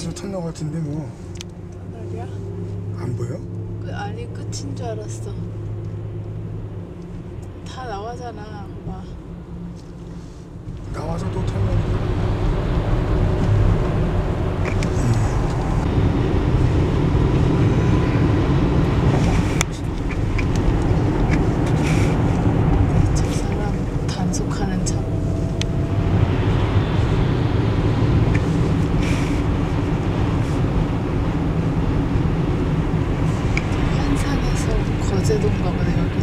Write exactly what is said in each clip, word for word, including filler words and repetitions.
여기서 터널 같은데 뭐. 터널이야? 안 보여? 그, 아니 끝인 줄 알았어. 다 나와잖아. 봐. 나와서 또 터널이야. 저 사람 단속하는 참. 환상에서 거제도인가 보네 여기.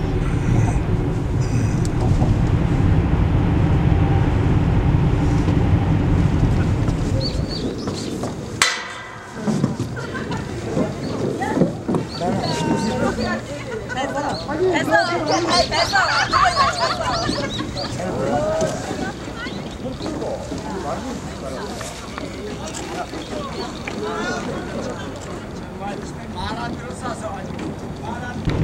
말안 들어서